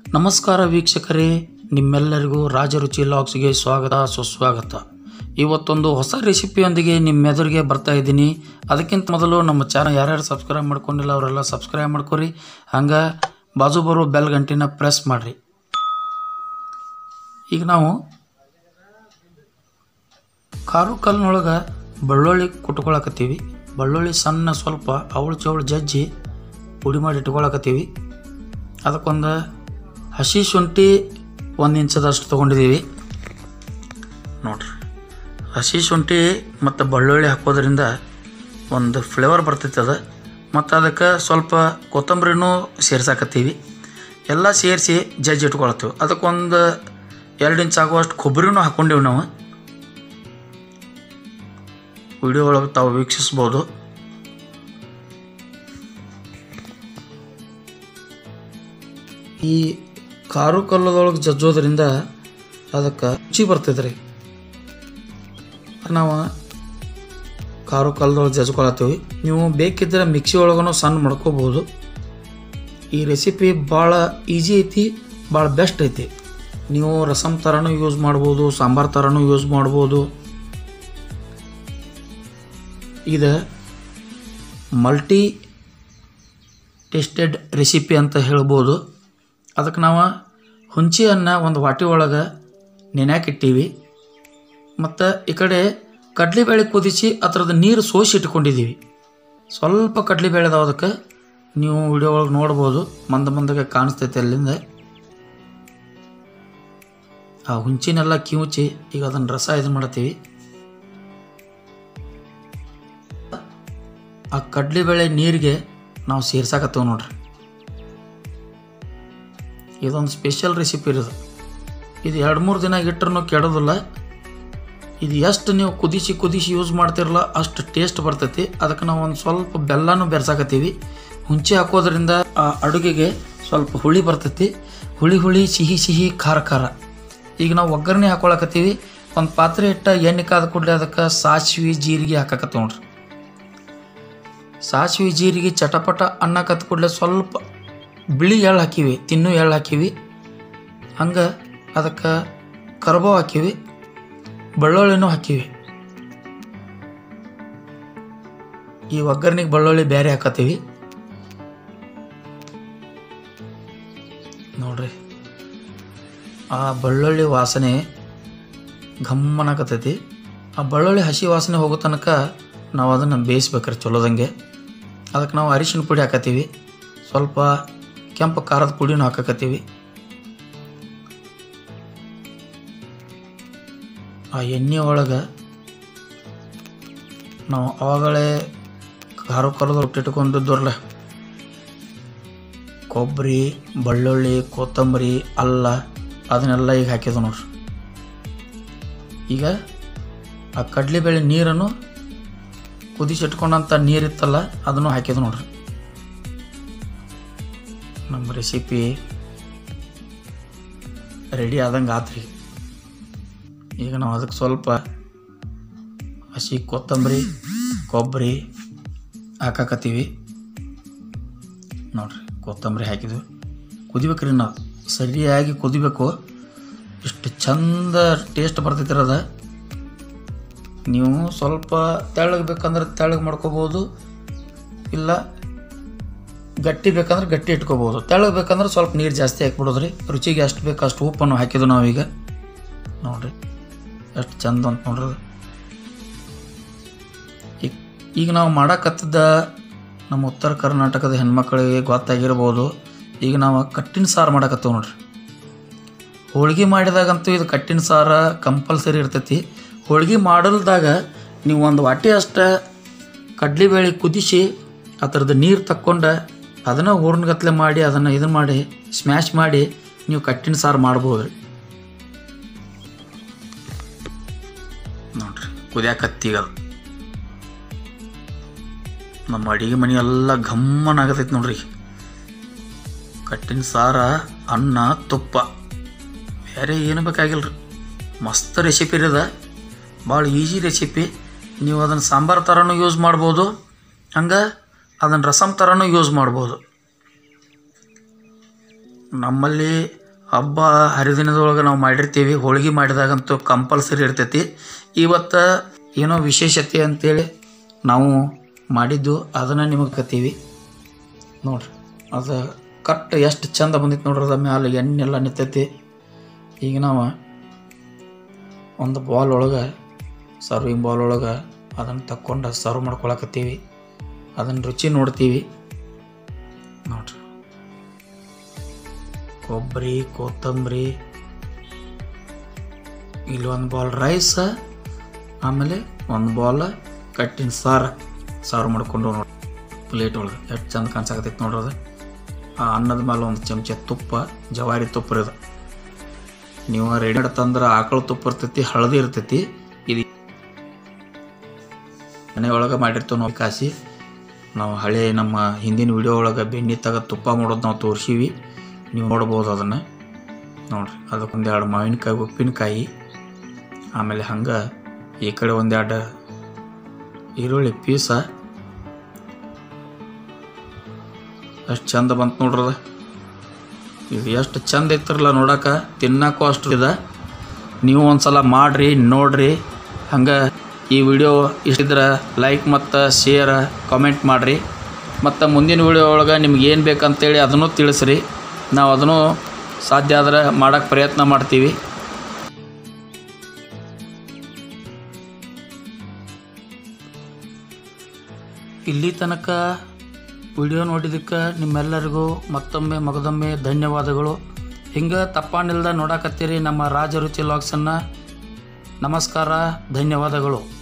ನಮಸ್ಕಾರ ವೀಕ್ಷಕರೇ, ನಿಮ್ಮೆಲ್ಲರಿಗೂ ರಾಜರುಚಿ ಲಾಗ್ಸ್ಗೆ ಸ್ವಾಗತ ಸುಸ್ವಾಗತ. ಇವತ್ತೊಂದು ಹೊಸ ರೆಸಿಪಿಯೊಂದಿಗೆ ನಿಮ್ಮೆದುರಿಗೆ ಬರ್ತಾ ಇದ್ದೀನಿ. ಅದಕ್ಕಿಂತ ಮೊದಲು ನಮ್ಮ ಚಾನಲ್ ಯಾರ್ಯಾರು ಸಬ್ಸ್ಕ್ರೈಬ್ ಮಾಡ್ಕೊಂಡಿಲ್ಲ ಅವರೆಲ್ಲ ಸಬ್ಸ್ಕ್ರೈಬ್ ಮಾಡ್ಕೊರಿ. ಹಂಗೆ ಬಾಜು ಬರೋ ಬೆಲ್ ಗಂಟಿನ ಪ್ರೆಸ್ ಮಾಡಿರಿ. ಈಗ ನಾವು ಕಾರು ಕಲ್ಲಿನೊಳಗೆ ಬೆಳ್ಳುಳ್ಳಿ ಕುಟ್ಕೊಳಕತ್ತೀವಿ. ಬೆಳ್ಳುಳ್ಳಿ ಸಣ್ಣ ಸ್ವಲ್ಪ ಅವಳು ಚವಳು ಜಜ್ಜಿ ಪುಡಿ ಮಾಡಿ ಇಟ್ಕೊಳಕತ್ತೀವಿ. ಅದಕ್ಕೊಂದು ಹಸಿ ಶುಂಠಿ 1 ಇಂಚದಷ್ಟು ತೊಗೊಂಡಿದ್ದೀವಿ ನೋಡ್ರಿ. ಹಸಿ ಶುಂಠಿ ಮತ್ತು ಬೆಳ್ಳುಳ್ಳಿ ಹಾಕೋದ್ರಿಂದ ಒಂದು ಫ್ಲೇವರ್ ಬರ್ತೈತೆ ಅದು. ಮತ್ತು ಅದಕ್ಕೆ ಸ್ವಲ್ಪ ಕೊತ್ತಂಬರಿನೂ ಸೇರ್ಸಾಕತ್ತೀವಿ. ಎಲ್ಲ ಸೇರಿಸಿ ಜಜ್ಜಿ ಇಟ್ಕೊಳತ್ತೀವಿ. ಅದಕ್ಕೊಂದು 2 ಇಂಚ್ ಆಗುವಷ್ಟು ಕೊಬ್ಬರಿನೂ ಹಾಕ್ಕೊಂಡೀವಿ ನಾವು. ವಿಡಿಯೋ ಒಳಗೆ ತಾವು ವೀಕ್ಷಿಸ್ಬೋದು. ಈ ಕಾರು ಕಲ್ಲದೊಳಗೆ ಜಜ್ಜೋದ್ರಿಂದ ಅದಕ್ಕೆ ರುಚಿ ಬರ್ತೈತೆ ರೀ. ನಾವು ಕಾರು ಕಲ್ಲದೊಳಗೆ ಜಜ್ಕೊಳತ್ತೀವಿ. ನೀವು ಬೇಕಿದ್ದರೆ ಮಿಕ್ಸಿ ಒಳಗೂ ಸಣ್ಣ ಮಾಡ್ಕೋಬೋದು. ಈ ರೆಸಿಪಿ ಭಾಳ ಈಸಿ ಐತಿ, ಭಾಳ ಬೆಸ್ಟ್ ಐತಿ. ನೀವು ರಸಮ್ ಥರನೂ ಯೂಸ್ ಮಾಡ್ಬೋದು, ಸಾಂಬಾರು ಥರನೂ ಯೂಸ್ ಮಾಡ್ಬೋದು. ಇದು ಮಲ್ಟಿ ಟೇಸ್ಟೆಡ್ ರೆಸಿಪಿ ಅಂತ ಹೇಳ್ಬೋದು. ಅದಕ್ಕೆ ನಾವು ಹುಂಚಿಯನ್ನು ಒಂದು ವಾಟಿ ಒಳಗೆ ನೆನೆಯಾಕಿಟ್ಟೀವಿ. ಮತ್ತು ಈ ಕಡೆ ಕಡಲೆಬೇಳೆ ಕುದಿಸಿ ಅದರದ್ದು ನೀರು ಸೋಸಿ ಇಟ್ಕೊಂಡಿದ್ದೀವಿ. ಸ್ವಲ್ಪ ಕಡಲೆಬೇಳೆ ಅದಾವ, ಅದಕ್ಕೆ ನೀವು ವಿಡಿಯೋ ಒಳಗೆ ನೋಡ್ಬೋದು. ಮಂದಗೆ ಕಾಣಿಸ್ತೈತೆ ಅಲ್ಲಿಂದ. ಆ ಹುಂಚಿನೆಲ್ಲ ಕಿವುಚಿ ಈಗ ಅದನ್ನು ರಸ ಇದು ಮಾಡ್ತೀವಿ. ಆ ಕಡಲೆಬೇಳೆ ನೀರಿಗೆ ನಾವು ಸೇರ್ಸಾಕತ್ತೀವಿ ನೋಡ್ರಿ. ಇದೊಂದು ಸ್ಪೆಷಲ್ ರೆಸಿಪಿ ಇರೋದು. ಇದು 2-3 ದಿನ ಇಟ್ಟರೂ ಕೆಡೋದಿಲ್ಲ. ಇದು ಎಷ್ಟು ನೀವು ಕುದಿಸಿ ಯೂಸ್ ಮಾಡ್ತಿರಲ್ಲ ಅಷ್ಟು ಟೇಸ್ಟ್ ಬರ್ತೈತಿ. ಅದಕ್ಕೆ ನಾವು ಒಂದು ಸ್ವಲ್ಪ ಬೆಲ್ಲನೂ ಬೆರೆಸಾಕತ್ತೀವಿ. ಹುಂಚಿ ಹಾಕೋದ್ರಿಂದ ಆ ಅಡುಗೆಗೆ ಸ್ವಲ್ಪ ಹುಳಿ ಬರ್ತೈತಿ. ಹುಳಿ ಸಿಹಿ ಖಾರ. ಈಗ ನಾವು ಒಗ್ಗರಣೆ ಹಾಕೊಳಕತ್ತೀವಿ. ಒಂದು ಪಾತ್ರೆ ಇಟ್ಟ ಎಣ್ಣೆ ಕಾದ ಕೂಡಲೇ ಅದಕ್ಕೆ ಸಾಸಿವೆ ಜೀರಿಗೆ ಹಾಕಕತ್ತೀವಿ ನೋಡ್ರಿ. ಸಾಸಿವೆ ಜೀರಿಗೆ ಚಟಪಟ ಅನ್ನಕತ್ತ ಕೂಡಲೇ ಸ್ವಲ್ಪ ಬಿಳಿ ಎಳ್ಳು ಹಾಕೀವಿ, ತಿನ್ನು ಎಳ್ಳು ಹಾಕೀವಿ. ಹಂಗೆ ಅದಕ್ಕೆ ಕರ್ಬೇವು ಹಾಕೀವಿ, ಬೆಳ್ಳುಳ್ಳಿನೂ ಹಾಕೀವಿ. ಈ ಒಗ್ಗರಣೆಗೆ ಬೆಳ್ಳುಳ್ಳಿ ಬೇರೆ ಹಾಕತ್ತೀವಿ ನೋಡ್ರಿ. ಆ ಬೆಳ್ಳುಳ್ಳಿ ವಾಸನೆ ಘಮ್ಮನಾಕತ್ತೈತಿ. ಆ ಬೆಳ್ಳುಳ್ಳಿ ಹಸಿ ವಾಸನೆ ಹೋಗೋ ತನಕ ನಾವು ಅದನ್ನು ಬೇಯಿಸ್ಬೇಕ್ರಿ ಚಲೋದಂಗೆ. ಅದಕ್ಕೆ ನಾವು ಅರಿಶಿನ ಪುಡಿ ಹಾಕತ್ತೀವಿ, ಸ್ವಲ್ಪ ಕೆಂಪು ಖಾರದ ಪುಡಿನೂ ಹಾಕಕತ್ತೀವಿ. ಆ ಎಣ್ಣೆ ಒಳಗೆ ನಾವು ಆವಾಗಲೇ ಖಾರದ ಇಟ್ಕೊಂಡಿದ್ದವ್ರಲ್ಲ ಕೊಬ್ಬರಿ, ಬೆಳ್ಳುಳ್ಳಿ, ಕೊತ್ತಂಬರಿ, ಅಲ್ಲ ಅದನ್ನೆಲ್ಲ ಈಗ ಹಾಕಿದ್ವು ನೋಡ್ರಿ. ಈಗ ಆ ಕಡಲೆಬೇಳೆ ನೀರನ್ನು ಕುದಿಸಿಟ್ಕೊಂಡಂಥ ನೀರಿತ್ತಲ್ಲ ಅದನ್ನು ಹಾಕಿದ್ವು ನೋಡ್ರಿ. ನಮ್ಮ ರೆಸಿಪಿ ರೆಡಿ ಆದಂಗೆ ಆತ್ರಿ. ಈಗ ನಾವು ಅದಕ್ಕೆ ಸ್ವಲ್ಪ ಹಸಿ ಕೊತ್ತಂಬರಿ, ಕೊಬ್ಬರಿ ಹಾಕಕತ್ತೀವಿ ನೋಡ್ರಿ. ಕೊತ್ತಂಬರಿ ಹಾಕಿದ್ವಿ. ಕುದಿಬೇಕ್ರಿ, ನಾವು ಸರಿಯಾಗಿ ಕುದಿಬೇಕು. ಇಷ್ಟು ಚಂದ ಟೇಸ್ಟ್ ಬರ್ತೈತಿರದ. ನೀವು ಸ್ವಲ್ಪ ತೆಳ್ಳಗೆ ಬೇಕಂದ್ರೆ ತೆಳ್ಳಗೆ ಮಾಡ್ಕೋಬೋದು, ಇಲ್ಲ ಗಟ್ಟಿ ಬೇಕಂದ್ರೆ ಗಟ್ಟಿ ಇಟ್ಕೋಬೋದು. ತೆಳ್ಳಗೆ ಬೇಕಂದ್ರೆ ಸ್ವಲ್ಪ ನೀರು ಜಾಸ್ತಿ ಹಾಕ್ಬಿಡೋದ್ರಿ. ರುಚಿಗೆ ಎಷ್ಟು ಬೇಕು ಅಷ್ಟು ಉಪ್ಪನ್ನು ಹಾಕಿದ್ವು ನಾವೀಗ ನೋಡ್ರಿ. ಎಷ್ಟು ಚಂದ ಅಂತ ನೋಡ್ರಿ. ಈಗ ನಾವು ಮಾಡಕತ್ತಿದ್ದ ನಮ್ಮ ಉತ್ತರ ಕರ್ನಾಟಕದ ಹೆಣ್ಮಕ್ಳಿಗೆ ಗೊತ್ತಾಗಿರ್ಬೋದು. ಈಗ ನಾವು ಕಟ್ಟಿನ ಸಾರು ಮಾಡಕತ್ತೀವಿ ನೋಡ್ರಿ. ಹೋಳ್ಗೆ ಮಾಡಿದಾಗಂತೂ ಇದು ಕಟ್ಟಿನ ಸಾರು ಕಂಪಲ್ಸರಿ ಇರ್ತೈತಿ. ಹೋಳ್ಗೆ ಮಾಡಲ್ದಾಗ ನೀವು ಒಂದು ವಾಟಿ ಅಷ್ಟು ಕಡಲೆಬೇಳೆ ಕುದಿಸಿ ಅದರದ್ದು ನೀರು ತಕ್ಕೊಂಡು ಅದನ್ನು ಹೂರ್ಣಗತ್ಲೆ ಮಾಡಿ ಅದನ್ನು ಇದನ್ನು ಮಾಡಿ ಸ್ಮ್ಯಾಶ್ ಮಾಡಿ ನೀವು ಕಟ್ಟಿನ ಸಾರು ಮಾಡ್ಬೋದು ರೀ ನೋಡ್ರಿ. ಕುದಿಯಾಕತ್ತೀಗ ಅದು ನಮ್ಮ ಅಡುಗೆ ಮನೆ ಎಲ್ಲ ಘಮ್ಮನಾಗತೈತಿ ನೋಡ್ರಿ. ಕಟ್ಟಿನ ಸಾರ, ಅನ್ನ, ತುಪ್ಪ, ಬೇರೆ ಏನು ಬೇಕಾಗಿಲ್ಲ ರೀ. ಮಸ್ತ್ ರೆಸಿಪಿ ಇರೋದ, ಭಾಳ ಈಸಿ ರೆಸಿಪಿ. ನೀವು ಅದನ್ನು ಸಾಂಬಾರು ಥರನೂ ಯೂಸ್ ಮಾಡ್ಬೋದು, ಹಂಗೆ ಅದನ್ನು ರಸಮ್ ಥರನೂ ಯೂಸ್ ಮಾಡ್ಬೋದು. ನಮ್ಮಲ್ಲಿ ಹಬ್ಬ ಹರಿದಿನದೊಳಗೆ ನಾವು ಮಾಡಿರ್ತೀವಿ. ಹೋಳಿಗೆ ಮಾಡಿದಾಗಂತೂ ಕಂಪಲ್ಸರಿ ಇರ್ತೈತಿ. ಇವತ್ತು ಏನೋ ವಿಶೇಷತೆ ಅಂತೇಳಿ ನಾವು ಮಾಡಿದ್ದು ಅದನ್ನು ನಿಮಗೆ ಕತ್ತೀವಿ ನೋಡ್ರಿ. ಅದು ಕಟ್ ಎಷ್ಟು ಚಂದ ಬಂದಿತ್ತು ನೋಡ್ರಿ. ಅದ ಮ್ಯಾಲೆ ಎಣ್ಣೆಲ್ಲ ನಿಂತೈತಿ. ಈಗ ನಾವು ಒಂದು ಬಾಲ್ ಒಳಗೆ ಸರ್ವಿಂಗ್ ಬಾಲ್ ಒಳಗೆ ಅದನ್ನು ತಕ್ಕೊಂಡು ಸರ್ವ್ ಮಾಡ್ಕೊಳಕತ್ತೀವಿ. ಅದನ್ನು ರುಚಿ ನೋಡ್ತೀವಿ ನೋಡ್ರಿ. ಕೊಬ್ಬರಿ, ಕೊತ್ತಂಬರಿ, ಇಲ್ಲಿ ಒಂದು ಬಾಲ್ ರೈಸ್, ಆಮೇಲೆ ಒಂದು ಬಾಲ್ ಕಟ್ಟಿನ ಸಾರು ಮಾಡ್ಕೊಂಡು ನೋಡಿ ಪ್ಲೇಟ್ ಒಳಗೆ ಎಷ್ಟು ಚಂದ ಕಾಣಿಸಾಕತ್ತೈತಿ ನೋಡ್ರಿ. ಅದು ಆ ಅನ್ನದ ಮೇಲೆ ಒಂದು ಚಮಚ ತುಪ್ಪ, ಜವಾರಿ ತುಪ್ಪ ಇದು. ನೀವು ರೆಡಿ ತಂದ್ರೆ ಆಕಳ ತುಪ್ಪ ಇರ್ತೈತಿ, ಹಳದಿ ಇರ್ತೈತಿ. ಇದು ಮನೆ ಒಳಗೆ ಮಾಡಿರ್ತೀವಿ ನಾವು ಕಾಸಿ. ನಾವು ಹಳೆ ನಮ್ಮ ಹಿಂದಿನ ವಿಡಿಯೋ ಒಳಗೆ ಬೆಣ್ಣೆ ತಗ ತುಪ್ಪ ಮಾಡೋದು ನಾವು ತೋರಿಸೀವಿ, ನೀವು ನೋಡ್ಬೋದು ಅದನ್ನು ನೋಡಿರಿ. ಅದಕ್ಕೊಂದೆರಡು ಮಾವಿನಕಾಯಿ, ಉಪ್ಪಿನಕಾಯಿ, ಆಮೇಲೆ ಹಂಗೆ ಈ ಕಡೆ ಒಂದೆರಡು ಈರುಳ್ಳಿ ಪೀಸ. ಎಷ್ಟು ಚಂದ ಬಂತು ನೋಡ್ರಿ. ಅದು ಇದು ಎಷ್ಟು ಚಂದ ಇತ್ತಿರಲ್ಲ ನೋಡೋಕೆ, ತಿನ್ನೋಕ್ಕೂ ಅಷ್ಟು ಇದೆ. ನೀವು ಒಂದು ಸಲ ಮಾಡಿರಿ, ನೋಡಿರಿ. ಹಂಗೆ ಈ ವಿಡಿಯೋ ಇಷ್ಟಿದ್ರೆ ಲೈಕ್ ಮತ್ತು ಶೇರ್, ಕಾಮೆಂಟ್ ಮಾಡಿರಿ. ಮತ್ತು ಮುಂದಿನ ವಿಡಿಯೋ ಒಳಗೆ ನಿಮ್ಗೆ ಏನು ಬೇಕಂತೇಳಿ ಅದನ್ನು ತಿಳಿಸ್ರಿ. ನಾವು ಅದನ್ನು ಸಾಧ್ಯ ಆದ್ರೆ ಮಾಡೋಕ್ಕೆ ಪ್ರಯತ್ನ ಮಾಡ್ತೀವಿ. ಇಲ್ಲಿ ತನಕ ವಿಡಿಯೋ ನೋಡಿದ್ದಕ್ಕೆ ನಿಮ್ಮೆಲ್ಲರಿಗೂ ಮತ್ತೊಮ್ಮೆ ಮಗದೊಮ್ಮೆ ಧನ್ಯವಾದಗಳು. ಹಿಂಗೆ ತಪ್ಪಾಣಿಲ್ದ ನೋಡಕತ್ತೀರಿ ನಮ್ಮ ರಾಜರುಚಿ ವ್ಲಾಗ್ಸನ್ನು. ನಮಸ್ಕಾರ, ಧನ್ಯವಾದಗಳು.